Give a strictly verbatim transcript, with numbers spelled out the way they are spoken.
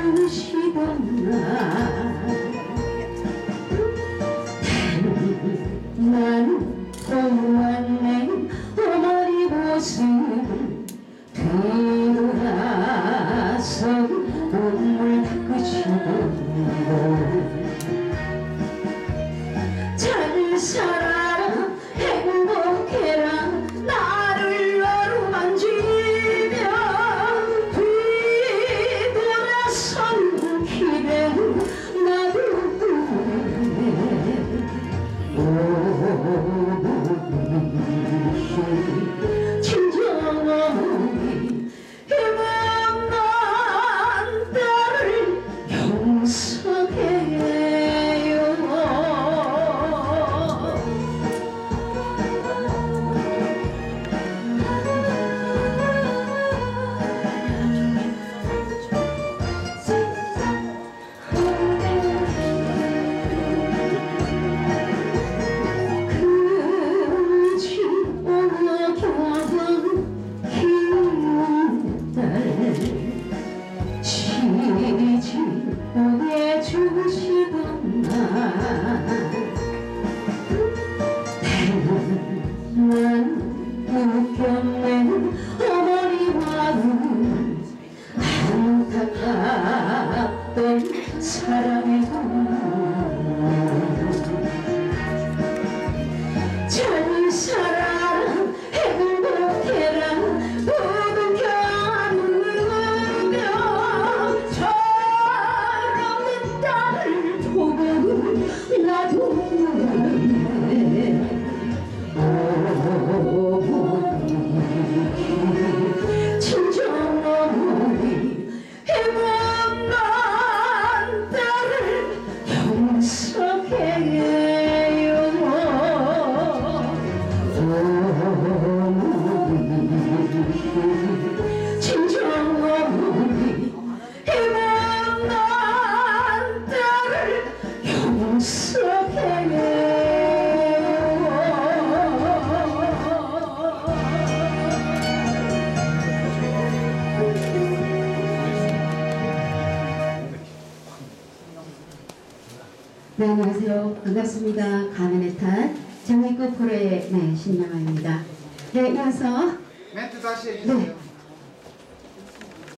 주시던 날 나는 또한 내 어머니 모습을 뒤돌아서 눈물 닦으시던 잘 살아라 행복해라 나를 어루만지며 뒤돌아선 길에는 나도 어머니 친정어머니 희망난 딸을 용서해요. 보내주시던 날 난 웃겨낸 어머니 마음 안타깝던 사랑의 잘 살아라 행복해라 부둥켜 누르며 철없는 딸을 보고 나도 어머니 친정어머니 희망난 딸을 용서해요. 어머니 친정어머니 희망난 딸을 용서해요. 네, 안녕하세요. 반갑습니다. 가면의 탈 장미꽃 프로의 네, 신영아입니다. 네, 이어서 멘트 다시 해주세요. 네,